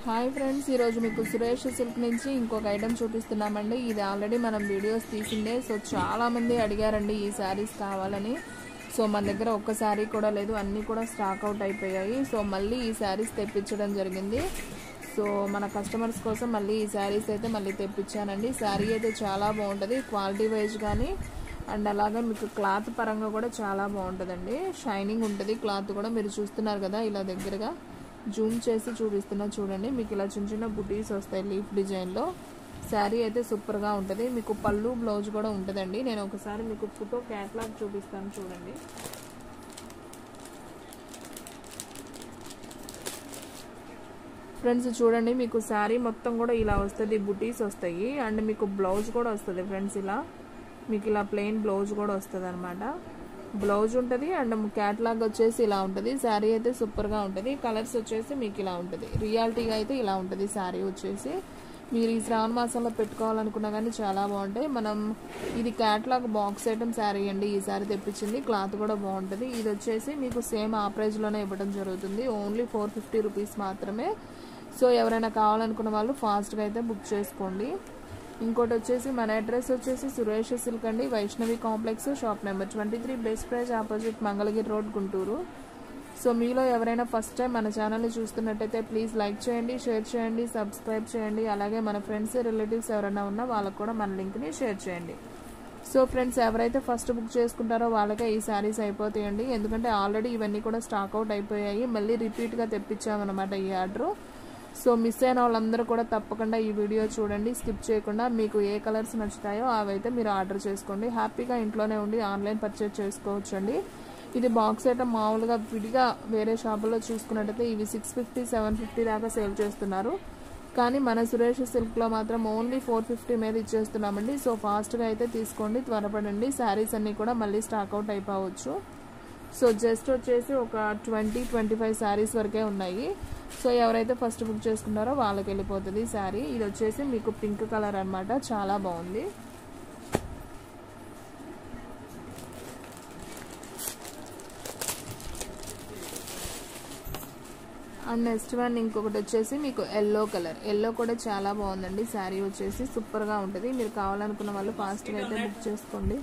Hi friends, ఈరోజు మీకు Suresh silk నుంచి ఇంకొక ఐటమ్ చూపిస్తున్నామండి. ఇది ఆల్రెడీ మనం వీడియోస్ తీసిండే. సో చాలామంది అడిగారండి ఈ శారీస్ కావాలని. సో మన దగ్గర ఒక్క శారీ కూడా లేదు, అన్నీ కూడా స్టాక్ అవుట్ అయిపోయాయి. సో మళ్ళీ ఈ శారీస్ తెప్పించడం జరిగింది. సో మన కస్టమర్స్ కోసం మళ్ళీ ఈ శారీస్ అయితే మళ్ళీ తెప్పించానండి. శారీ అయితే చాలా బాగుంటుంది, క్వాలిటీ వైజ్ కానీ అండ్ అలాగే మీకు క్లాత్ పరంగా కూడా చాలా బాగుంటుందండి. షైనింగ్ ఉంటుంది క్లాత్ కూడా. మీరు చూస్తున్నారు కదా, ఇలా దగ్గరగా జూమ్ చేసి చూపిస్తున్నా చూడండి. మీకు ఇలా చిన్న చిన్న బుటీస్ వస్తాయి లీఫ్ డిజైన్లో. శారీ అయితే సూపర్గా ఉంటుంది. మీకు పళ్ళు బ్లౌజ్ కూడా ఉంటుందండి. నేను ఒకసారి మీకు ఫోటో క్యాట్లాగ్ చూపిస్తాను చూడండి. ఫ్రెండ్స్ చూడండి, మీకు శారీ మొత్తం కూడా ఇలా వస్తుంది, బుటీస్ వస్తాయి అండ్ మీకు బ్లౌజ్ కూడా వస్తుంది ఫ్రెండ్స్. ఇలా మీకు ఇలా ప్లెయిన్ బ్లౌజ్ కూడా వస్తుంది అనమాట. బ్లౌజ్ ఉంటుంది అండ్ క్యాట్లాగ్ వచ్చేసి ఇలా ఉంటుంది. శారీ అయితే సూపర్గా ఉంటుంది. కలర్స్ వచ్చేసి మీకు ఇలా ఉంటుంది, రియాలిటీగా అయితే ఇలా ఉంటుంది శారీ వచ్చేసి. మీరు ఈ శ్రావణ మాసంలో పెట్టుకోవాలనుకున్నా కానీ చాలా బాగుంటాయి. మనం ఇది క్యాట్లాగ్ బాక్స్ ఐటమ్ శారీ అండి. ఈ శారీ తెప్పించింది, క్లాత్ కూడా బాగుంటుంది. ఇది వచ్చేసి మీకు సేమ్ ఆ ప్రైజ్లోనే ఇవ్వడం జరుగుతుంది, ఓన్లీ 450 రూపీస్ మాత్రమే. సో ఎవరైనా కావాలనుకున్న వాళ్ళు ఫాస్ట్గా అయితే బుక్ చేసుకోండి. ఇంకోటి వచ్చేసి మన అడ్రస్ వచ్చేసి సురేష్ సిల్క్ అండి, Vaishnavi complex, shop number 23, best price opposite Mangalagiri road, Guntur. So మీలో ఎవరైనా ఫస్ట్ టైం మన ఛానల్ని చూస్తున్నట్టయితే ప్లీజ్ లైక్ చేయండి, షేర్ చేయండి, సబ్స్క్రైబ్ చేయండి. అలాగే మన ఫ్రెండ్స్ రిలేటివ్స్ ఎవరైనా ఉన్నా వాళ్ళకు కూడా మన లింక్ని షేర్ చేయండి. సో ఫ్రెండ్స్ ఎవరైతే ఫస్ట్ బుక్ చేసుకుంటారో వాళ్ళకే ఈ శారీస్ అయిపోతాయండి. ఎందుకంటే ఆల్రెడీ ఇవన్నీ కూడా స్టాక్ అవుట్ అయిపోయాయి. మళ్ళీ రిపీట్గా తెప్పించామన్నమాట ఈ ఆర్డరు. సో మిస్ అయిన వాళ్ళందరూ కూడా తప్పకుండా ఈ వీడియో చూడండి, స్కిప్ చేయకుండా. మీకు ఏ కలర్స్ నచ్చుతాయో అవైతే మీరు ఆర్డర్ చేసుకోండి. హ్యాపీగా ఇంట్లోనే ఉండి ఆన్లైన్ పర్చేజ్ చేసుకోవచ్చు అండి. ఇది బాక్స్ ఐటమ్ మామూలుగా విడిగా వేరే షాపుల్లో చూసుకున్నట్టయితే ఇవి 650, 750 దాకా సేల్ చేస్తున్నారు. కానీ మన సురేష్ సిల్క్లో మాత్రం ఓన్లీ 450 మీద ఇచ్చేస్తున్నామండి. సో ఫాస్ట్గా అయితే తీసుకోండి, త్వరపడండి. శారీస్ అన్నీ కూడా మళ్ళీ స్టాక్ అవుట్ అయిపోవచ్చు. సో జస్ట్ వచ్చేసి ఒక 20-25 శారీస్ వరకే ఉన్నాయి. సో ఎవరైతే ఫస్ట్ బుక్ చేసుకున్నారో వాళ్ళకి వెళ్ళిపోతుంది శారీ. ఇది వచ్చేసి మీకు పింక్ కలర్ అనమాట, చాలా బాగుంది. అండ్ నెక్స్ట్ వన్ ఇంకొకటి వచ్చేసి మీకు ఎల్లో కలర్. ఎల్లో కూడా చాలా బాగుందండి. శారీ వచ్చేసి సూపర్గా ఉంటుంది. మీరు కావాలనుకున్న వాళ్ళు ఫాస్ట్గా అయితే బుక్ చేసుకోండి.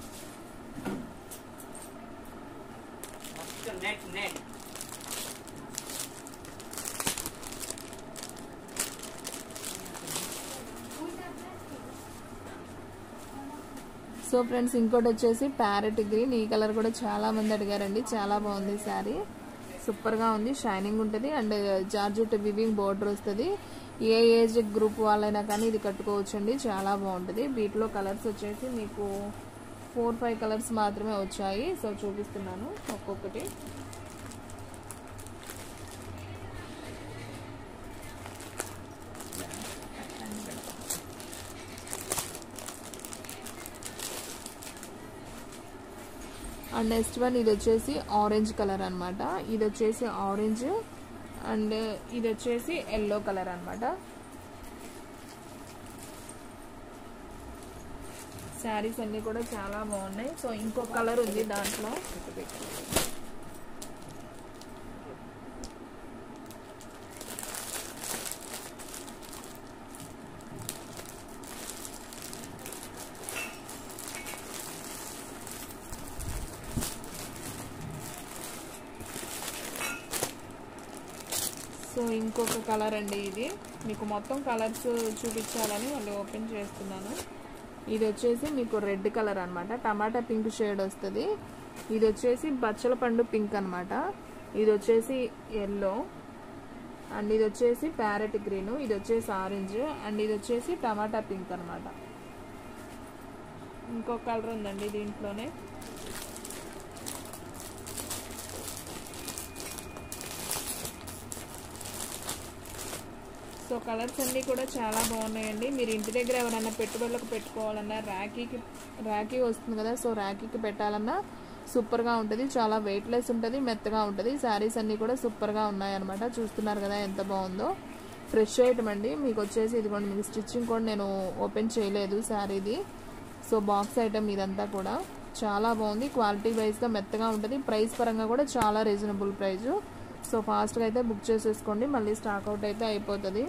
సో ఫ్రెండ్స్ ఇంకోటి వచ్చేసి ప్యారెట్ గ్రీన్. ఈ కలర్ కూడా చాలా మంది అడిగారండి. చాలా బాగుంది శారీ, సూపర్గా ఉంది, షైనింగ్ ఉంటుంది అండ్ జార్జెట్ వివింగ్ బోర్డర్ వస్తుంది. ఏ ఏజ్ గ్రూప్ వాళ్ళైనా కానీ ఇది కట్టుకోవచ్చు అండి, చాలా బాగుంటుంది. వీటిలో కలర్స్ వచ్చేసి మీకు 4-5 కలర్స్ మాత్రమే వచ్చాయి. సో చూపిస్తున్నాను ఒక్కొక్కటి. అండ్ నెక్స్ట్ వన్ ఇది వచ్చేసి ఆరెంజ్ కలర్ అనమాట. ఇది వచ్చేసి ఆరెంజ్ అండ్ ఇది వచ్చేసి ఎల్లో కలర్ అనమాట. శారీస్ అన్నీ కూడా చాలా బాగున్నాయి. సో ఇంకో కలర్ ఉంది దాంట్లో. సో ఇంకొక కలర్ అండి. ఇది మీకు మొత్తం కలర్స్ చూపించాలని మళ్ళీ ఓపెన్ చేస్తున్నాను. ఇది వచ్చేసి మీకు రెడ్ కలర్ అనమాట, టమాటా పింక్ షేడ్ వస్తుంది. ఇది వచ్చేసి బచ్చల పండు పింక్ అనమాట. ఇది వచ్చేసి ఎల్లో అండ్ ఇది వచ్చేసి ప్యారెట్ గ్రీన్. ఇది వచ్చేసి ఆరెంజ్ అండ్ ఇది వచ్చేసి టమాటా పింక్ అనమాట. ఇంకొక కలర్ ఉందండి దీంట్లోనే. సో కలర్స్ అన్నీ కూడా చాలా బాగున్నాయండి. మీరు ఇంటి దగ్గర ఎవరైనా పెట్టుబడులకు పెట్టుకోవాలన్నా, రాఖీ వస్తుంది కదా, సో రాఖీకి పెట్టాలన్నా సూపర్గా ఉంటుంది. చాలా వెయిట్లెస్ ఉంటుంది, మెత్తగా ఉంటుంది. శారీస్ అన్నీ కూడా సూపర్గా ఉన్నాయన్నమాట. చూస్తున్నారు కదా ఎంత బాగుందో. ఫ్రెష్ ఐటమ్ అండి. మీకు వచ్చేసి ఇదిగోండి, మీకు స్టిచ్చింగ్ కూడా నేను ఓపెన్ చేయలేదు శారీది. సో బాక్స్ ఐటమ్ ఇదంతా కూడా చాలా బాగుంది. క్వాలిటీ వైజ్గా మెత్తగా ఉంటుంది. ప్రైస్ పరంగా కూడా చాలా రీజనబుల్ ప్రైజు. సో ఫాస్ట్గా అయితే బుక్ చేసేసుకోండి, మళ్ళీ స్టాక్ అవుట్ అయితే అయిపోతుంది.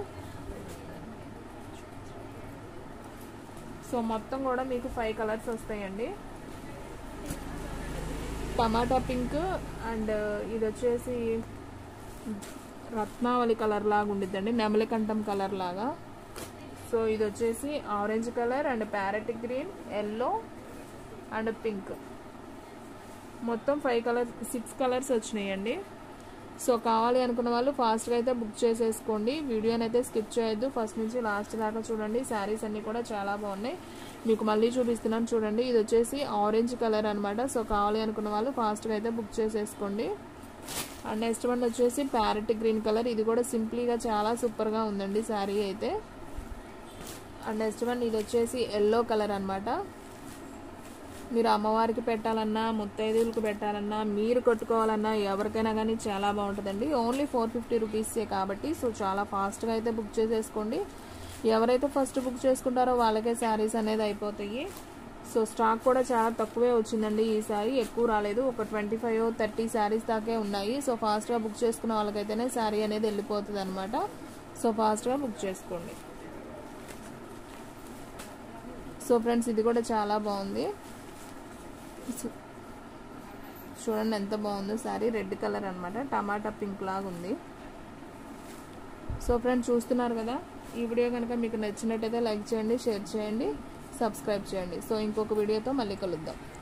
సో మొత్తం కూడా మీకు 5 కలర్స్ వస్తాయండి. టమాటా పింక్ అండ్ ఇది వచ్చేసి రత్నావళి కలర్ లాగా ఉండిద్దండి, నెమలికంఠం కలర్ లాగా. సో ఇది వచ్చేసి orange colour and parrot green, yellow and pink. మొత్తం 6 కలర్స్ వచ్చినాయండి. సో కావాలి అనుకున్న వాళ్ళు ఫాస్ట్గా అయితే బుక్ చేసేసుకోండి. వీడియోని అయితే స్కిప్ చేయొద్దు, ఫస్ట్ నుంచి లాస్ట్ దాకా చూడండి. శారీస్ అన్నీ కూడా చాలా బాగున్నాయి, మీకు మళ్ళీ చూపిస్తున్నాను చూడండి. ఇది వచ్చేసి ఆరెంజ్ కలర్ అనమాట. సో కావాలి అనుకున్న వాళ్ళు ఫాస్ట్గా అయితే బుక్ చేసేసుకోండి. అండ్ నెక్స్ట్ వన్ వచ్చేసి ప్యారెట్ గ్రీన్ కలర్, ఇది కూడా సింప్లీగా చాలా సూపర్గా ఉందండి శారీ అయితే. అండ్ నెక్స్ట్ వన్ ఇది వచ్చేసి ఎల్లో కలర్ అనమాట. మీరు అమ్మవారికి పెట్టాలన్నా, ముత్తైదువులకు పెట్టాలన్నా, మీరు కట్టుకోవాలన్నా ఎవరికైనా కానీ చాలా బాగుంటుందండి. ఓన్లీ 450 రూపీసే కాబట్టి సో చాలా ఫాస్ట్గా అయితే బుక్ చేసేసుకోండి. ఎవరైతే ఫస్ట్ బుక్ చేసుకుంటారో వాళ్ళకే శారీస్ అనేది అయిపోతాయి. సో స్టాక్ కూడా చాలా తక్కువే వచ్చిందండి ఈసారి, ఎక్కువ రాలేదు. ఒక 25-30 శారీస్ దాకే ఉన్నాయి. సో ఫాస్ట్గా బుక్ చేసుకున్న వాళ్ళకైతేనే శారీ అనేది వెళ్ళిపోతుంది అనమాట. సో ఫాస్ట్గా బుక్ చేసుకోండి. సో ఫ్రెండ్స్ ఇది కూడా చాలా బాగుంది, చూడండి ఎంత బాగుందో శారీ. రెడ్ కలర్ అనమాట, టమాటా పింక్ లాగా ఉంది. సో ఫ్రెండ్స్ చూస్తున్నారు కదా, ఈ వీడియో కనుక మీకు నచ్చినట్టయితే లైక్ చేయండి, షేర్ చేయండి, సబ్స్క్రైబ్ చేయండి. సో ఇంకొక వీడియోతో మళ్ళీ కలుద్దాం.